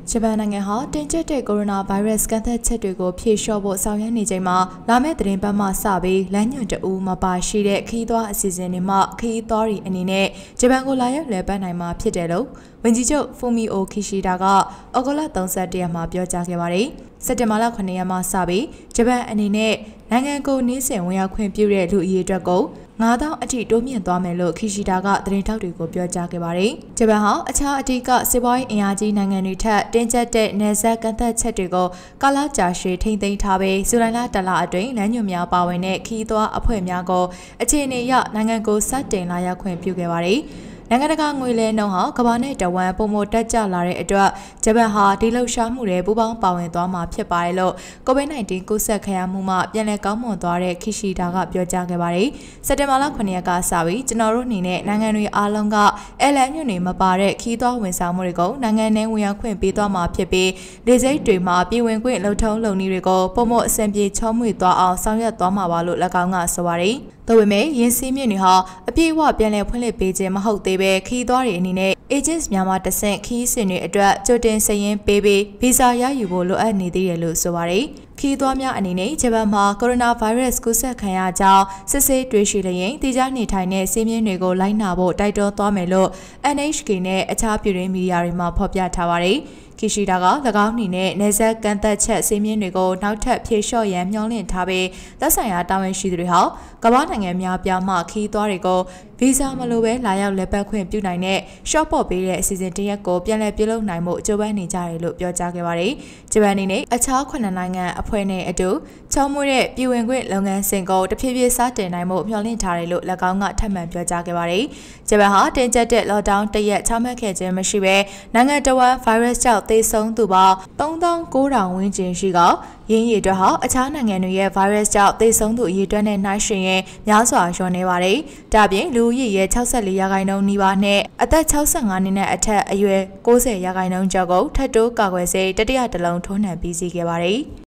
ဂျပန်နိုင်ငံဟာတင်ကျက်တဲ့ကိုရိုနာဗိုင်းရပ်စ်ကန့်သတ်ချက်တွေကိုဖြေလျှော့ဖို့ဆောင်ရွက်နေချိန်မှာလာမယ့်သတင်းပတ်မှစပြီးလမ်းညွှန်တအူးမပါရှိတဲ့ခရီးသွားအစီအစဉ်တွေမှခရီးသွားတွေအနေနဲ့ဂျပန်ကိုလာရောက်လည်ပတ်နိုင်မှာဖြစ်တယ်လို့ဝန်ကြီးချုပ်ဖူမီအိုခီရှီဒါကအောက်တိုဘာ31ရက်မှာပြောကြားခဲ့ပါတယ်။စက်တင်ဘာလ9ရက်မှာစပြီးဂျပန်အနေနဲ့နိုင်ငံကိုနေ့စဉ်ဝင်ရောက်ခွင့်ပြုတဲ့လူအရေးအတွက်ကို9000အထိတိုးမြင့်သွားမယ်လို့ခီရှီဒါကသတင်းထောက်တွေကိုပြောကြားခဲ့ပါတယ်။ဂျပန်ဟာအခြားအဓိကစီးပွားရေးအင်အားကြီးနိုင်ငံတွေထက်တင်းကျပ်တဲ့နယ်စပ်ကန့်သတ်ချက်တွေကိုကာလကြာရှည်ထိန်းသိမ်းထားပြီးဇူလိုင်လတလအတွင်းလမ်းညွှန်များပါဝင်တဲ့ခီးသွွားအဖွဲ့များကိုအခြေအနေအရနိုင်ငံကိုစတင်လာရောက်ခွင့်ပြုခဲ့ပါတယ်။နိုင်ငံတကာငွေလဲနှုန်းဟာကမ္ဘာနဲ့တဝမ်းပုံမတက်ကြလာတဲ့အတွက်ဂျပန်ဟာဒီလှုပ်ရှားမှုတွေပူးပေါင်းပါဝင်သွားမှာဖြစ်ပါတယ်လို့ကိုဗစ် -19 ကူးစက်ခံရမှုမှပြန်လည်ကောင်းမွန်သွားတဲ့ခီရှီဒါကပြောကြားခဲ့ပါတယ်။စက်တင်ဘာလ9ရက်ကစပြီးကျွန်တော်တို့အနေနဲ့နိုင်ငံတွေအားလုံးကအဲလန်ညွန့်တွေမပါတဲ့ခီးသွွားဝန်ဆောင်မှုတွေကိုနိုင်ငံ내ဝင်ရောက်ခွင့်ပေးသွားမှာဖြစ်ပြီးလေဆိပ်တွေမှာပြည်ဝင်ခွင့်လှုပ်ထုံးလုပ်နည်းတွေကိုပုံမအဆင်ပြေချောမွေ့သွားအောင်ဆောင်ရွက်သွားမှာပါလို့၎င်းကဆိုပါတယ်။ဒါပေမဲ့ရင်းစည်းမြစ်တွေဟာအပြည့်အဝပြန်လည်ဖွင့်လှစ်ပေးခြင်းမဟုတ်သေးပဲခီးသွားတွေအနေနဲ့ agents များမှတဆင့်ခီးစဉ်တွေအတွက်ကြိုတင်စာရင်းပေးပြီးဗီဇာရယူဖို့လိုအပ်နေသေးတယ်လို့ဆိုပါတယ်။ခီးသွားများအနေနဲ့ဂျပန်မှာကိုရိုနာဗိုင်းရပ်စ်ကူးစက်ခံရကြောင်းစစ်ဆေးတွေ့ရှိလျင်တိကျနေထိုင်တဲ့စည်းမျဉ်းတွေကိုလိုက်နာဖို့တိုက်တွန်းသွားမယ်လို့ NHK နဲ့အခြားပြည်တွင်းမီဒီယာတွေမှာဖော်ပြထားပါတယ်။ခီရှီဒါက၎င်းအနေနဲ့နေဆက်ကန်သက်ချက်စည်းမျဉ်းတွေကိုနောက်ထပ်ဖြေလျှော့ရန်မျှော်လင့်ထားပြီးသက်ဆိုင်ရာတာဝန်ရှိသူတွေဟာကမ္ဘာနိုင်ငံများပြားမှခီးသွားတွေကိုဗီဇာမလိုပဲလာရောက်လက်ပတ်ခွင့်ပြုနိုင်တဲ့ရှော့ပေါ့ပေးတဲ့အစီအစဉ်တရက်ကိုပြန်လည်ပြုလုပ်နိုင်မှုကြိုးပမ်းနေကြတယ်လို့ပြောကြားခဲ့ပါတယ်။ဂျပန်အနေနဲ့အခြား9နိုင်ငံအဖွဲ့နဲ့အတူချောမွေ့တဲ့ပြည်ဝင်ခွင့်လုပ်ငန်းစဉ်ကိုတဖြည်းဖြည်းစတင်နိုင်မှုမျှော်လင့်ထားတယ်လို့၎င်းကထပ်မံပြောကြားခဲ့ပါတယ်။ဂျပန်ဟာတင်ကျပ်တဲ့ lockdown တရက်ချမှတ်ခဲ့ခြင်းမရှိဘဲနိုင်ငံတော်ဝန် virus ကြောင့်သေဆုံးသူပေါင်း3900ဝန်းကျင်ရှိကရင်းရည်အတွက်ဟာအခြားနိုင်ငံတွေရဲ့ virus ကြောင့်သေဆုံးသူအရေအတွက်နဲ့နှိုင်းယှဉ်ရင်များစွာလျော့နေပါတယ်။ဒါပြင်လူဦးရေရဲ့64%နီးပါးနဲ့အသက်65နှစ်နဲ့အထက်အရွယ်90%ကျော်ကိုထပ်တိုးကာကွယ်ဆေးတတိယတစ်လုံးထိုးနှံပြီးစီးခဲ့ပါတယ်။